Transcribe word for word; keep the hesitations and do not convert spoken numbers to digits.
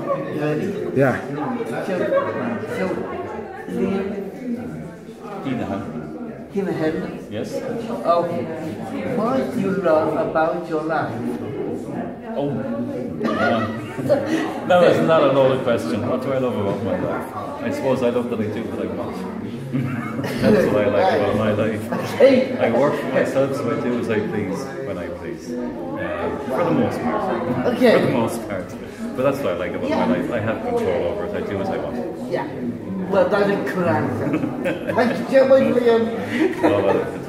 Ready? Yeah. So, so Liam Heneghan. Heneghan. Yes. Okay. What do you love about your life? Oh. Yeah. No, that's not a loaded question. What do I love about my life? I suppose I love that I do what I want. That's what I like about my life. I work for myself, so I do as I please when I please. Um, for the most part. Okay. For the most part. But that's what I like about Yeah. my life. I have control over it. I do as I want. Yeah. Well, that's a cool answer. Thank you so much, Liam. Well, well,